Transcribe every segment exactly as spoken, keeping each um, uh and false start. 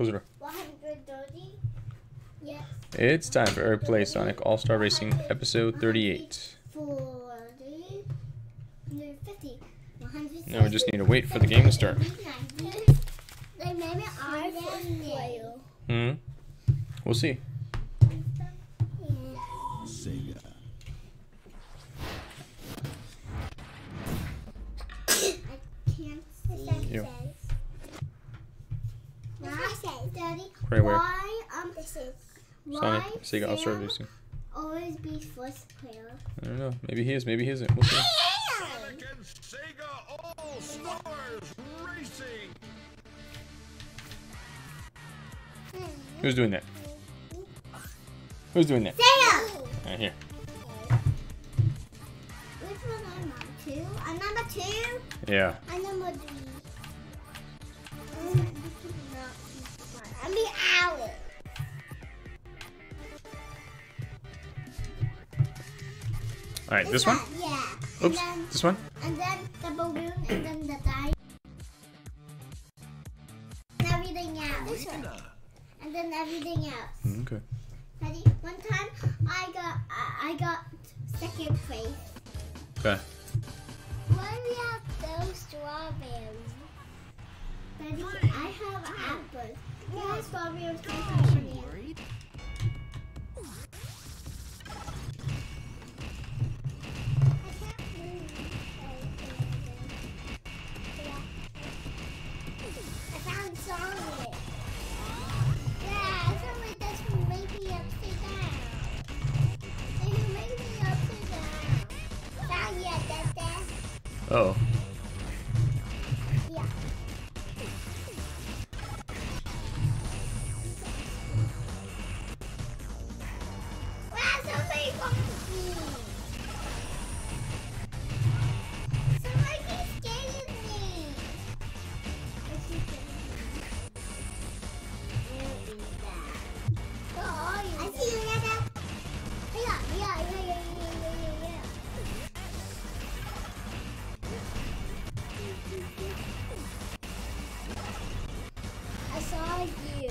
Close the door. one hundred thirty? Yes. It's time for Eric Play Sonic All-Star Racing Episode thirty-eight. forty, one hundred fifty, one hundred Now we just need to wait for the game to start. They made an iPhone player. Hmm. We'll see. Sega. I can't see. You. Daddy, Right where? why um this is Sonic, why Sega All-Star Sam Racing. always be first player? I don't know. Maybe he is. Maybe he isn't. We'll see. Sonic and Sega All Stars Racing. Who's doing that? Who's doing that? Sega! Right here. Which one am I? Two? I'm number two? Yeah. I'm number three. I'm the owl. All right. This one? Yeah. Oops. And then, This one? and then the balloon and then the die. And everything else. And then everything else. Okay. Ready? One time I got I, I got second place. Okay. Why do we have those strawberries? Daddy, I have apples. Yeah, strawberries. Worried? I found Sonic. Yeah, Sonic doesn't make me upside down. They can make me upside down. Found you, Dada. Oh. Yeah. Wow, somebody wants me. Somebody keeps getting me. What's he getting me? Where is that? Where are you? I see you, Dada. Yeah, yeah, yeah, yeah, yeah, yeah, yeah. I saw you.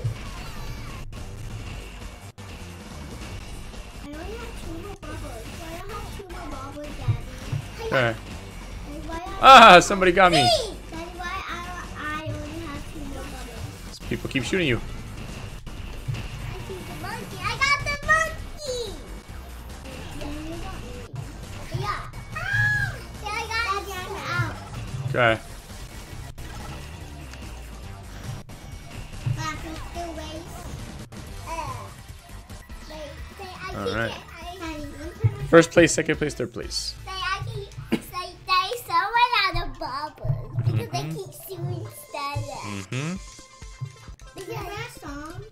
I only have two more bubbles. Why don't I have two more bubbles, Daddy? Okay. Daddy, why I- Ah! Somebody got me. Daddy, why I, I only have two more bubbles? People keep shooting you. I see the monkey. I got the monkey. Daddy, you got me. Yeah. Ah! Daddy, I got Daddy, I'm out. Okay. Back with the race. Uh, wait, say I All keep right. it. I, Daddy, one time I First place, second place, third place. Say I keep, say they someone out of bubbles because they Mhm. keep shooting stars. Mm-hmm. Is there a song?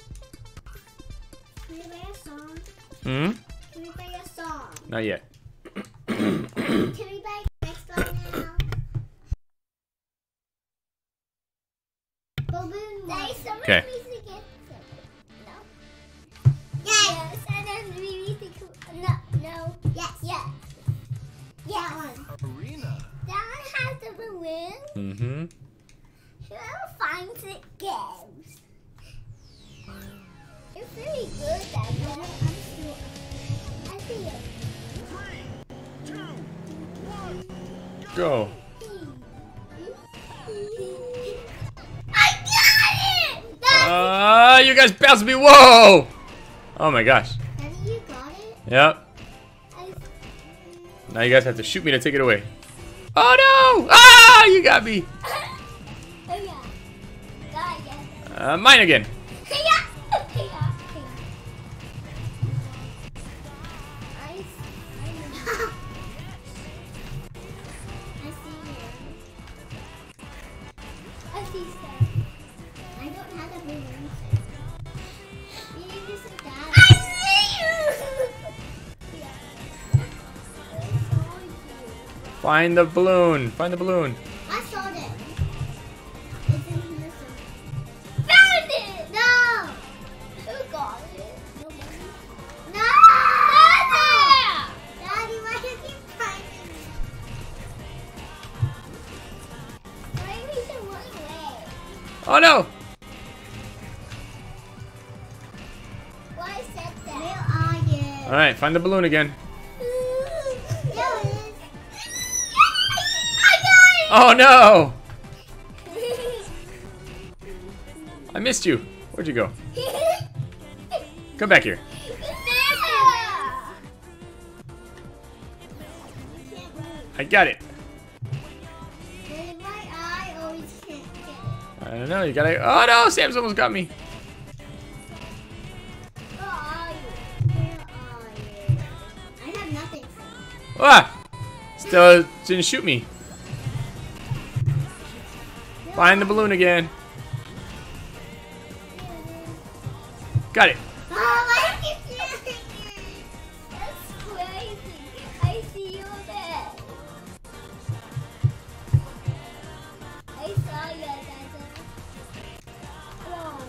Can we play a song? Hmm? Can we play a song? Not yet. Can we play next song now? Balloon one. Okay. No. Yes. And then we need to co- no, no. Yes. Yes. Yes. That one. Arena. That one has the balloon. Mm-hmm. Whoever finds it goes. You're pretty good at that. I'm sure. I see it. Three, two, one. Go. I got it! That's Uh, you guys bounced me. Whoa! Oh my gosh. Daddy, you got it? Yep. I, Now you guys have to shoot me to take it away. Oh no! Ah! You got me. oh yeah. Got it. Uh, mine again. Yeah. Yeah. I, I, I see you. I see stuff. I don't have a balloon. You need to sit down. I see you! Yeah. I saw you. Find the balloon. Find the balloon. I saw it. It's in here somewhere. Found it! No! Who got it? Nobody. No! Daddy! Daddy, why do you keep finding me? Why are we so run away? Oh no! All right, find the balloon again. Oh no! I missed you. Where'd you go? Come back here. I got it. I don't know. You gotta. Oh no! Sam's almost got me. Ah! Still didn't shoot me. Find the balloon again. Got it. Oh, I keep doing it. That's crazy. I see you there. I saw you, Dada. Oh,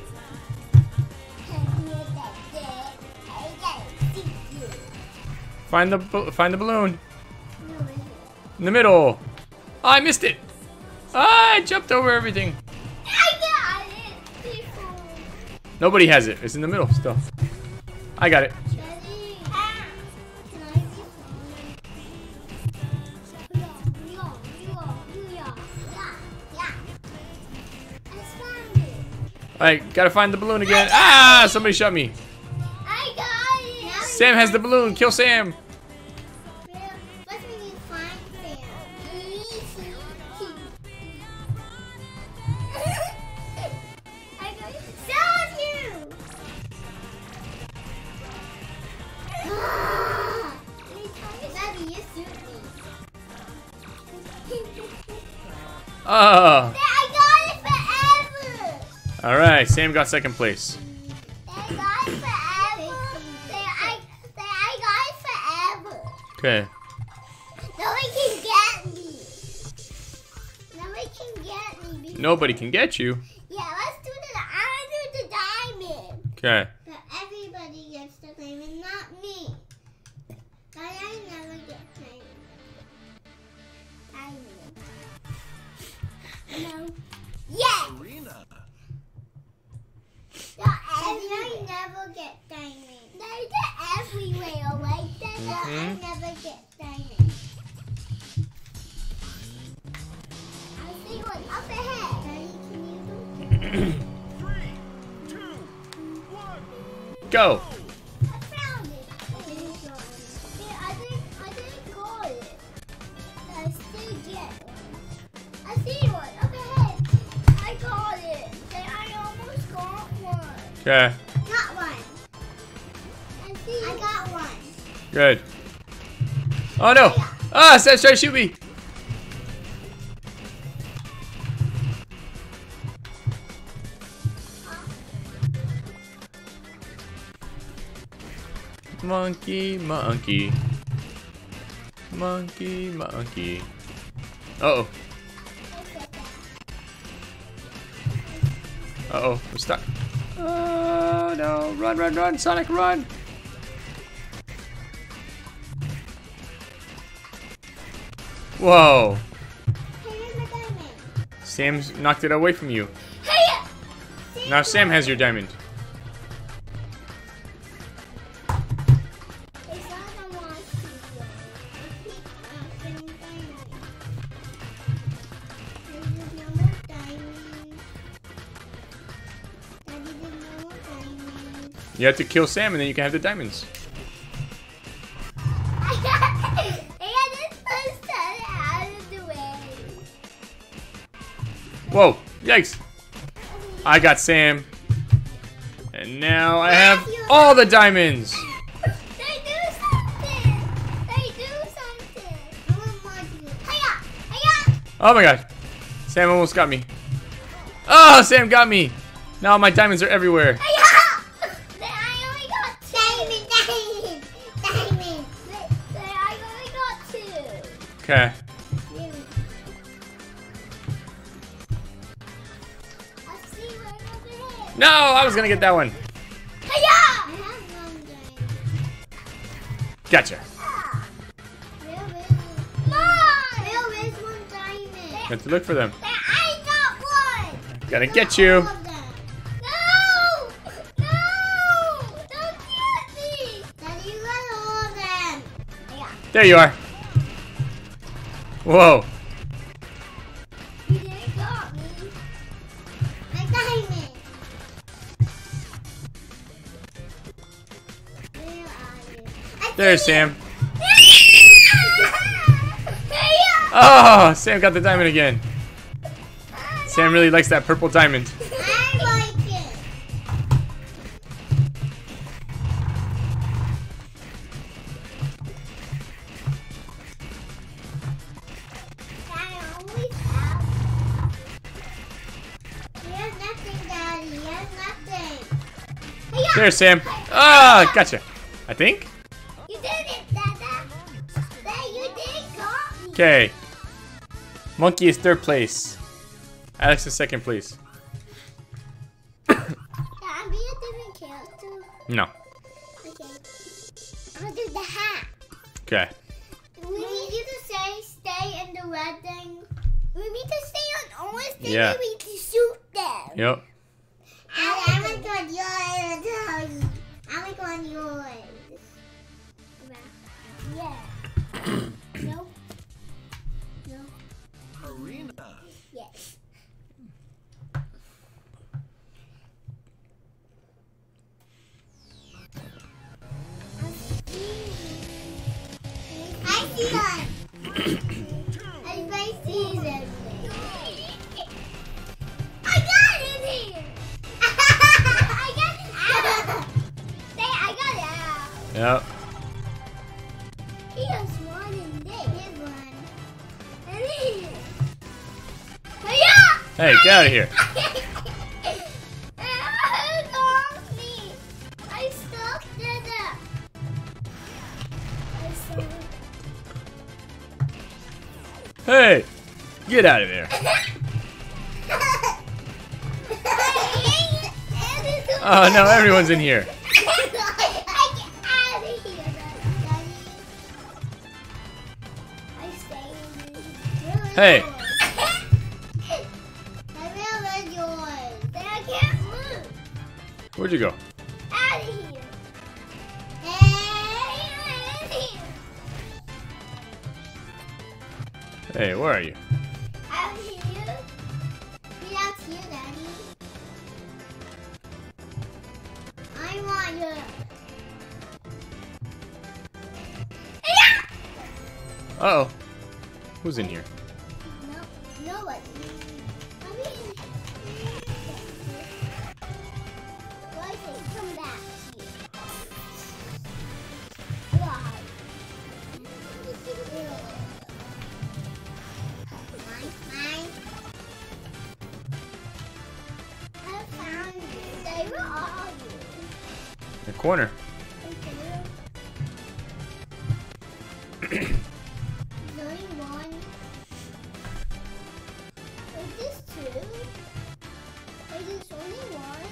I gotta see you. Find the bu- find the balloon No, it's here. in the middle. Oh, I missed it. Ah, I jumped over everything. I got it, people. Nobody has it. It's in the middle still. I got it. Daddy. Ah. Can I see someone? Yeah, yeah, yeah, yeah, yeah. I found it. All right, gotta find the balloon again. Ah, somebody shot me. I got it. Now Sam has the balloon. Kill Sam. Let's really find Sam. I got it. Sound you. Daddy, you shoot me. Oh. I got it forever. All right, Sam got second place. I got it forever. I, I got it forever. Okay. Nobody can get me. Nobody can get me. Because, Nobody can get you. yeah, let's do the. I want to do the diamond. Okay. But everybody gets the diamond, not me. But I never get diamond. Diamond. No. Yes. Arena. No, I never get diamond. They get everywhere like that. But I Mhm. never get diamond. I see one up ahead. Daddy, can you do? Three, two, one. Go. I found it. I didn't got it. Yeah, I think I didn't got it. I still get one. I see one up ahead. I got it. Then I almost got one. Okay. Not one. I see. I got one. Good. Oh no. Ah, Sam's trying to shoot me. Monkey, monkey. Monkey, monkey. Uh-oh. Uh-oh, we're stuck. Oh no, run, run, run, Sonic, run! Whoa, Here's my diamond. Sam's knocked it away from you. Hey! Now Sam has your diamond. It's not the one to go. I keep asking diamond. There's no more diamonds. Daddy, there's no more diamonds. You have to kill Sam and then you can have the diamonds. I got this first time out of the way. Whoa, yikes. I got Sam. And now I have all the diamonds. They do something. They do something. I want more to do. Hiya! Hiya! Oh my god. Sam almost got me. Oh, Sam got me. Now my diamonds are everywhere. Hiya! Then I only got two. Diamond, diamond, diamond. Then I only got two. Okay. I see one over here. No, I was gonna get that one. Hiya! I have one diamond. Gotcha. Where is one? Mom! Where is one diamond? Have to look for them. There, I got one. Gotta get you. All of them. No! No! Don't get me! Daddy, you There you are. Whoa. You didn't got me. My diamond. Where are you? I There's see Sam. it. Oh, Sam got the diamond again. Sam really likes that purple diamond. I like it. I always have. He has nothing, Daddy. He has nothing. Hey-ya! There's Sam. Ah, gotcha. I think. You did it, Dada. Dad, you did got me. Okay. Monkey is third place. Alex is second place. Can I be a different character? No. Okay. I'll do the hat. Okay. We need you to say stay in the red thing. We need to stay on orange thing. Yeah. We need to shoot them. Yep. I, I want to on yours. I want to on yours. Yeah. No. No. Arena. Yes. I see one. Everybody sees everything. I got it here. I got it out. Say I got it out. Yep. He has one in there. Here's one. And here. Hiya! Hey, get out of here. Who got me? I stuck in it. I stuck it. Hey, get out of there. Oh no, everyone's in here. Hey. Where'd you go? Out of here. Hey, where are you? Out here. Get out here, Daddy. I want you. Uh oh. Who's in here? No, nobody. I mean, why did it come back here? Why? Mine, mine. I found you. Say, where are you? The corner. There's only one. Is this two? Is this only one?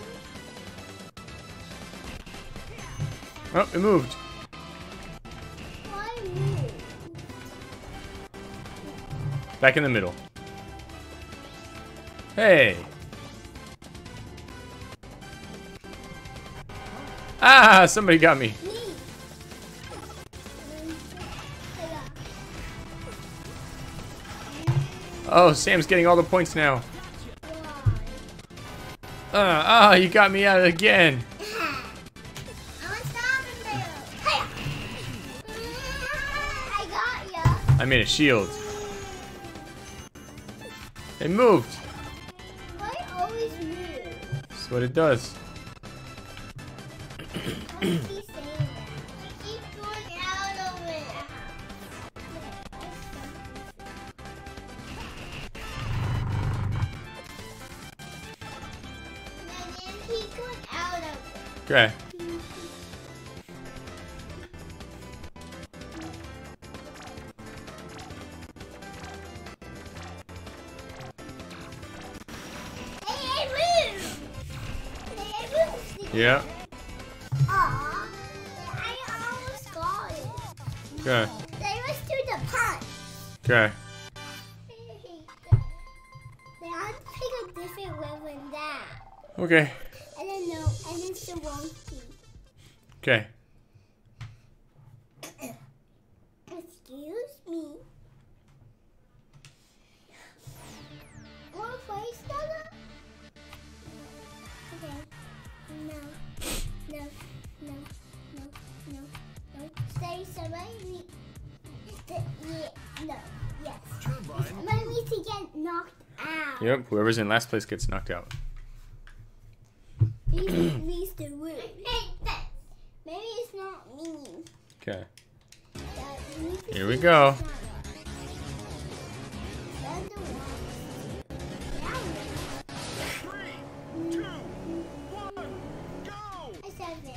Oh, it moved. Why move? Back in the middle. Hey. Ah, somebody got me. Me. Oh, Sam's getting all the points now. Why? Uh, ah, you got me out again. I'm stopping there. I got ya. I made a shield. It moved. Why always move? That's what it does. Why do you keep saying that? I keep going out of it. And then keep going out of it. Okay. Hey, hey, move! Hey, hey, move! Yeah. Aw, I almost got it. Okay. They was to the punch. Okay. They had to pick a different way than that. Okay. I don't know, and it's the wonky. Okay. It's Yep, whoever's in last place gets knocked out. Mister Wu. Maybe it's not me. Okay. That- Here we go. That's the one. Three, two, one, go! I said it.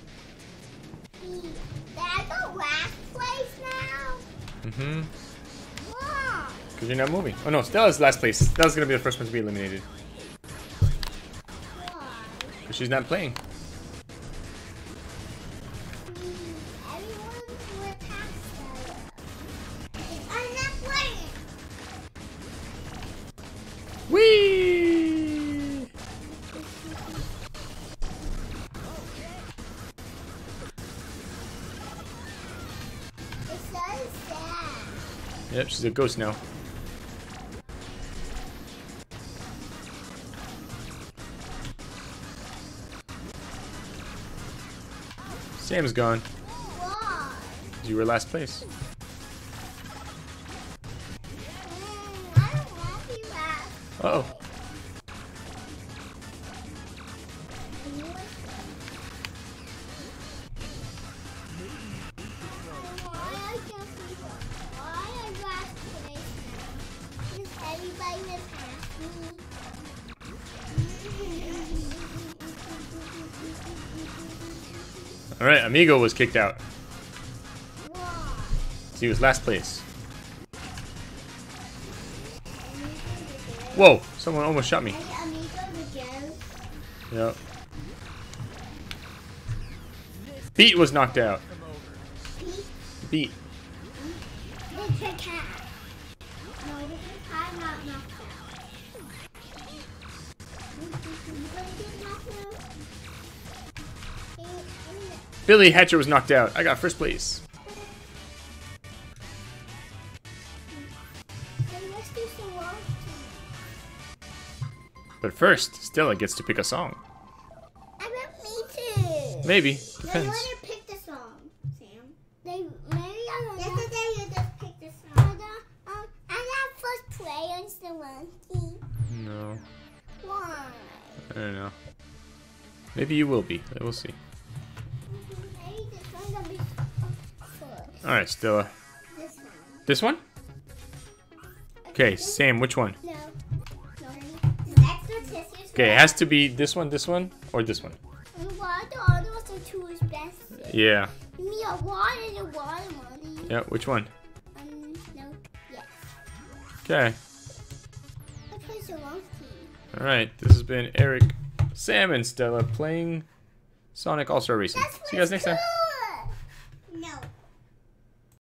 That's the last place now? Mm-hmm. Wow. Because you're not moving. Oh no, Stella's last place. Stella's gonna be the first one to be eliminated. Why? Because she's not playing. Everyone will pass Stella. I'm not playing. Whee! It's so sad. Yep, she's a ghost now. Sam's gone. Why? You were last place. Mm, I don't want to be last. Uh oh. Why I can't be why I last place now? Is everybody that passed me? Alright, Amigo was kicked out. Why? So he was last place. Whoa! Someone almost shot me. Amigo the ghost. Yep. Beat was knocked out. Pete. Beat. It's a cat. No, this is I'm not knocked out. You gonna get knocked out? Hey, hey, Billy Hatcher was knocked out. I got first place. hey, let's do some work. But first, Stella gets to pick a song. I want me to. Maybe. They Depends. want to pick the song, Sam. They maybe I don't know. Yesterday you just picked the song. I um, I got first play on the one team. No. Why? I don't know. Maybe you will be. We'll see. Maybe this one's gonna be first. Alright, Stella. This one. This one? Okay, Sam, which one? No. No. That's the sisters. Okay, it has to be this one, this one, or this one. Why the other ones are two is best? Yeah. Me a water and a water money. Yeah, which one? Um, no. Yes. Okay. I played the wrong team. Alright, this has been Eric, Sam, and Stella playing Sonic All-Star Racing. That's See you guys next time. cool.